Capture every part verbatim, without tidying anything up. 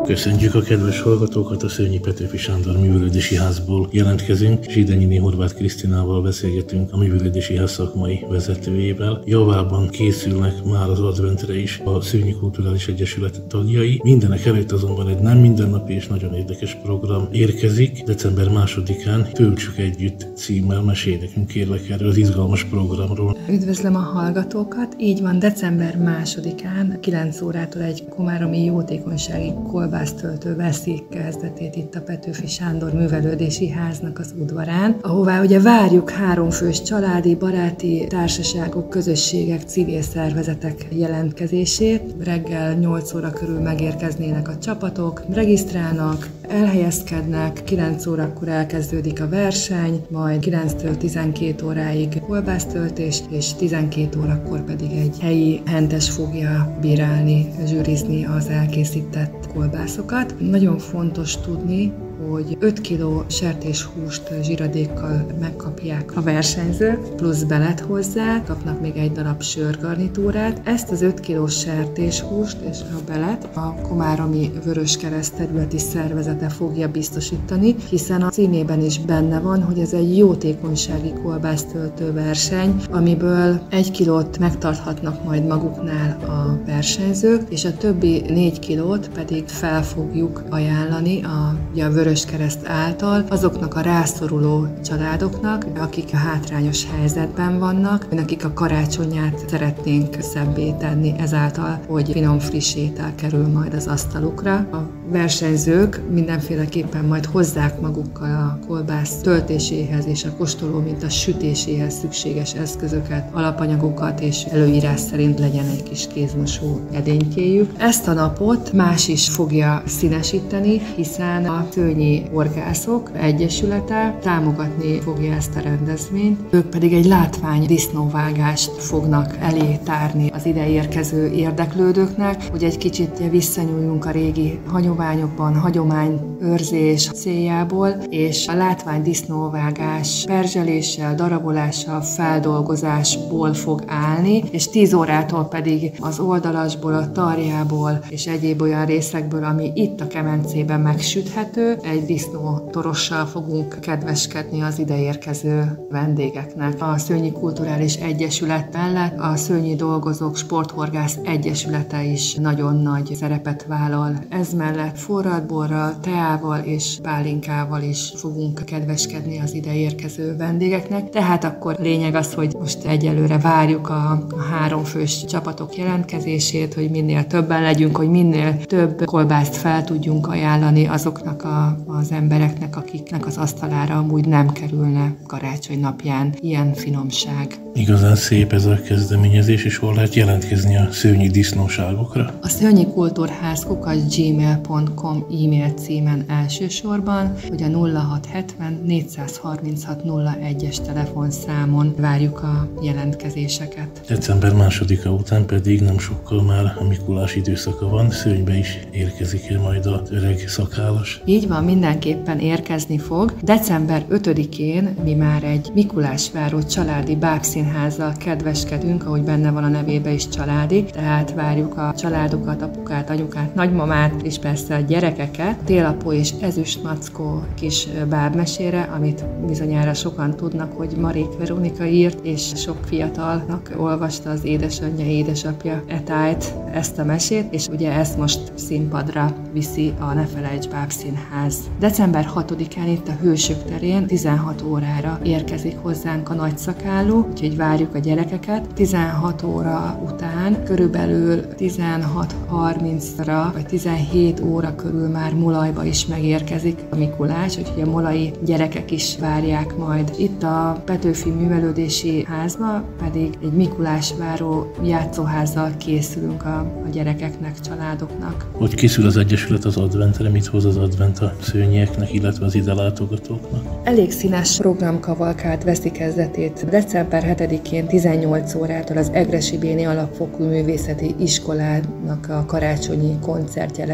Köszöntjük a kedves hallgatókat, a Szőnyi Petőfi Sándor Művelődési Házból jelentkezünk. Zsidányi Horváth Krisztinával beszélgetünk, a Művelődési Ház szakmai vezetőjével. Javában készülnek már az adventre is a Szőnyi Kulturális Egyesület tagjai. Mindenek előtt azonban egy nem mindennapi és nagyon érdekes program érkezik. december másodikán Töltsük együtt címmel. Mesélj nekünk kérlek erről az izgalmas programról. Üdvözlöm a hallgatókat! Így van, december másodikán kilenc órától egy komáromi jótékonysági kolbásztöltő veszi kezdetét itt a Petőfi Sándor Művelődési Háznak az udvarán, ahová ugye várjuk háromfős családi, baráti társaságok, közösségek, civil szervezetek jelentkezését. Reggel nyolc óra körül megérkeznének a csapatok, regisztrálnak, elhelyezkednek, kilenc órakor elkezdődik a verseny, majd kilenctől tizenkét óráig kolbásztöltés, és tizenkét órakor pedig egy helyi hentes fogja bírálni, zsűrizni az elkészített kolbászokat. Nagyon fontos tudni, hogy öt kiló sertéshúst zsiradékkal megkapják a versenyzők, plusz belet hozzá, kapnak még egy darab sörgarnitúrát. Ezt az öt kilós sertéshúst és a belet a Komáromi Vöröskereszt területi szervezete fogja biztosítani, hiszen a címében is benne van, hogy ez egy jótékonysági kolbásztöltő verseny, amiből egy kilót megtarthatnak majd maguknál a versenyzők, és a többi négy kilót pedig fel fogjuk ajánlani a, a Vöröskereszt által azoknak a rászoruló családoknak, akik a hátrányos helyzetben vannak, akik a karácsonyát szeretnénk szebbé tenni ezáltal, hogy finom friss étel kerül majd az asztalukra. A versenyzők mindenféleképpen majd hozzák magukkal a kolbász töltéséhez és a kóstoló minta sütéséhez szükséges eszközöket, alapanyagokat, és előírás szerint legyen egy kis kézmosó edénykéjük. Ezt a napot más is fogja színesíteni, hiszen a Szőnyi Horgászok Egyesülete támogatni fogja ezt a rendezvényt. Ők pedig egy látvány disznóvágást fognak elé tárni az ide érkező érdeklődőknek, hogy egy kicsit visszanyúljunk a régi hagyományokban, hagyományőrzés céljából, és a látvány disznóvágás perzseléssel, darabolással, feldolgozásból fog állni, és tíz órától pedig az oldalasból, a tarjából és egyéb olyan részekből, ami itt a kemencében megsüthető, egy disznótorossal fogunk kedveskedni az ideérkező vendégeknek. A Szőnyi Kulturális Egyesület mellett a Szőnyi Dolgozók Sporthorgász Egyesülete is nagyon nagy szerepet vállal. Ez mellett forradborral, teával és pálinkával is fogunk kedveskedni az ideérkező vendégeknek. Tehát akkor lényeg az, hogy most egyelőre várjuk a, a háromfős csapatok jelentkezését, hogy minél többen legyünk, hogy minél több kolbászt fel tudjunk ajánlani azoknak a, az embereknek, akiknek az asztalára amúgy nem kerülne karácsony napján ilyen finomság. Igazán szép ez a kezdeményezés, és hol lehet jelentkezni a szőnyi disznóságokra? A Szőnyi Kultúrház kukac gmail pont com e-mail címen elsősorban, hogy a nulla hat hetven négyszázharminchat nulla egyes telefonszámon várjuk a jelentkezéseket. december másodika után pedig nem sokkal már a Mikulás időszaka van, Szőnybe is érkezik majd az öreg szakállas. Így van, mindenképpen érkezni fog. december ötödikén mi már egy Mikulásváró családi bábszínházzal kedveskedünk, ahogy benne van a nevében is családi, tehát várjuk a családokat, apukát, anyukát, nagymamát, és persze a gyerekeket. Télapó és ezüstmackó kis bábmesére, amit bizonyára sokan tudnak, hogy Marék Veronika írt, és sok fiatalnak olvasta az édesanyja, édesapja etájt ezt a mesét, és ugye ezt most színpadra viszi a Ne Felejts Bábszínház. december hatodikán itt a Hősök terén tizenhat órára érkezik hozzánk a nagyszakálló, úgyhogy várjuk a gyerekeket. tizenhat óra után körülbelül tizenhat harmincra vagy tizenhét óra körül már Mulajba is megérkezik a Mikulás, úgyhogy a molai gyerekek is várják majd. Itt a Petőfi Művelődési Házba pedig egy Mikulásváró játszóházzal készülünk a, a gyerekeknek, családoknak. Hogy készül az Egyesület az adventre, mit hoz az advent a szőnyieknek, illetve az ide látogatóknak? Elég színes programkavalkád veszi kezdetét december hetedikén tizennyolc órától az Egressy Béni Alapfokú Művészeti Iskolának a karácsonyi koncertje lesz itt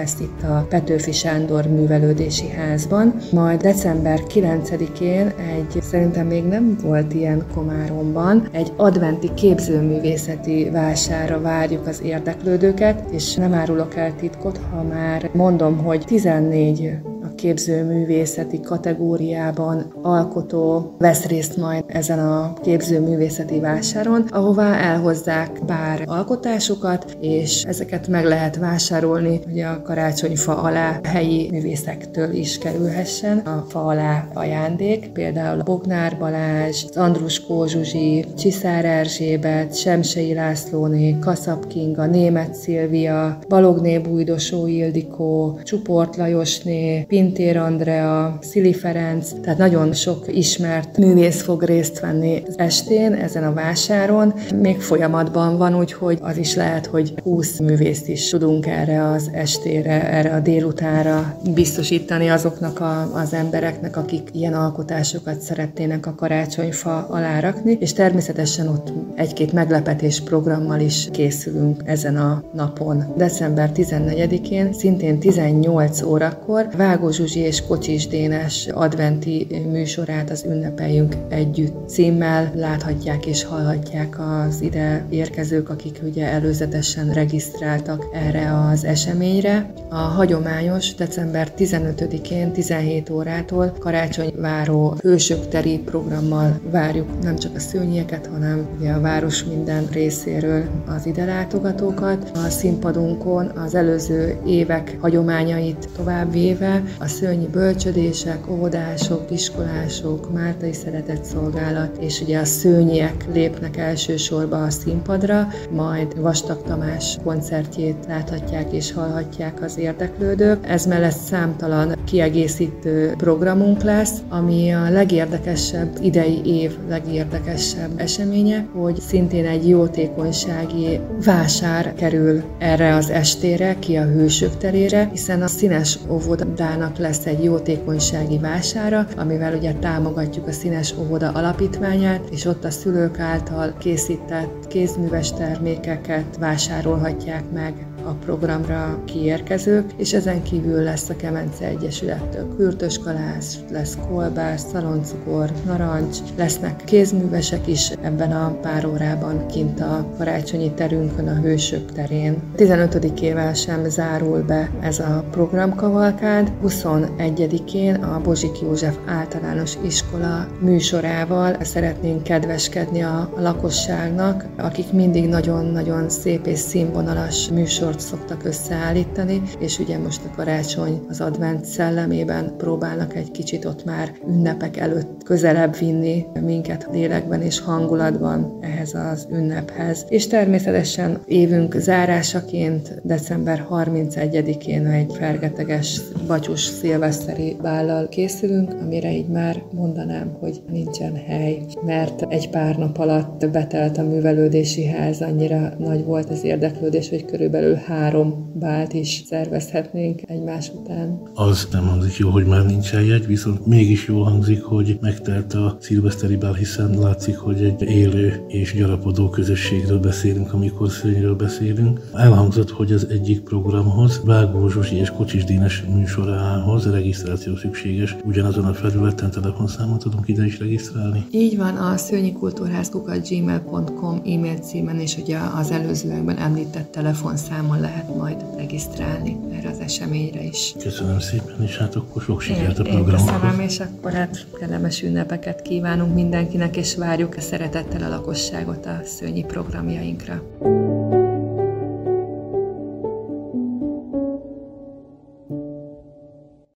a Petőfi Sándor Művelődési Házban, majd december kilencedikén egy, szerintem még nem volt ilyen Komáromban, egy adventi képzőművészeti vásárra várjuk az érdeklődőket, és nem árulok el titkot, ha már mondom, hogy tizennégy a képzőművészeti kategóriában alkotó vesz részt majd ezen a képzőművészeti vásáron, ahová elhozzák pár alkotásukat, és ezeket meg lehet vásárolni, hogy a karácsonyfa alá helyi művészektől is kerülhessen a fa alá ajándék, például Bognár Balázs, Andruskó Zsuzsi, Csiszár Erzsébet, Semsei Lászlóné, Kaszab Kinga, Németh Szilvia, Balogné Bújdosó Ildikó, Csuport Lajosné, Pintér Andrea, Szili Ferenc, tehát nagyon sok ismert művész fog részt venni az estén, ezen a vásáron. Még folyamatban van, úgyhogy az is lehet, hogy húsz művészt is tudunk erre az estére, erre a délutánra biztosítani azoknak a, az embereknek, akik ilyen alkotásokat szeretnének a karácsonyfa alá rakni, és természetesen ott egy-két meglepetés programmal is készülünk ezen a napon. december tizennegyedikén, szintén tizennyolc órakor Vágó Zsuzsi és Kocsis Dénes adventi műsorát, az Ünnepeljünk Együtt címmel láthatják és hallhatják az ide érkezők, akik ugye előzetesen regisztráltak erre az eseményre. A hagyományos december tizenötödikén tizenhét órától karácsonyváró hősök teri programmal várjuk nem csak a szőnyieket, hanem ugye a város minden részéről az ide látogatókat. A színpadunkon az előző évek hagyományait tovább véve a szőnyi bölcsödések, óvodások, iskolások, Máltai Szeretetszolgálat és ugye a szőnyiek lépnek elsősorba a színpadra, majd Vastag Tamás koncertjét láthatják és hallhatják az érdeklődők. Ez mellett számtalan kiegészítő programunk lesz, ami a legérdekesebb, idei év legérdekesebb eseménye, hogy szintén egy jótékonysági vásár kerül erre az estére, ki a Hősök terére, hiszen a Színes óvodának lesz egy jótékonysági vására, amivel ugye támogatjuk a Színes óvoda alapítványát, és ott a szülők által készített kézműves termékeket vásárolhatják meg a programra kiérkezők, és ezen kívül lesz a Kemence Egyesülettől kürtöskalász, lesz kolbász, szaloncukor, narancs, lesznek kézművesek is ebben a pár órában kint a karácsonyi terünkön, a Hősök terén. tizenötödikével sem zárul be ez a programkavalkád. huszonegyedikén a Bozsik József Általános Iskola műsorával szeretnénk kedveskedni a lakosságnak, akik mindig nagyon-nagyon szép és színvonalas műsort szoktak összeállítani, és ugye most a karácsony az advent szellemében próbálnak egy kicsit ott már ünnepek előtt közelebb vinni minket lélekben és hangulatban ehhez az ünnephez. És természetesen évünk zárásaként december harmincegyedikén egy fergeteges, bacsus szilveszteri bállal készülünk, amire így már mondanám, hogy nincsen hely, mert egy pár nap alatt betelt a művelődési ház, annyira nagy volt az érdeklődés, hogy körülbelül három bált is szervezhetnénk egymás után. Az nem hangzik jó, hogy már nincs eljegy, viszont mégis jól hangzik, hogy megtelt a szilveszteri bál, hiszen látszik, hogy egy élő és gyarapodó közösségről beszélünk, amikor szőnyről beszélünk. Elhangzott, hogy az egyik programhoz, Vágó Zsuzsi és Kocsis Dénes műsorához regisztráció szükséges. Ugyanazon a felületen telefonszámot tudunk ide is regisztrálni? Így van, a szőnyi kultúrház kukac gmail pont com e-mail címen és ugye az előzőekben említett telefonszámon lehet majd regisztrálni erre az eseményre is. Köszönöm szépen, és hát akkor sok sikert a Én programokhoz. köszönöm, és akkor hát kellemes ünnepeket kívánunk mindenkinek, és várjuk a szeretettel a lakosságot a szőnyi programjainkra.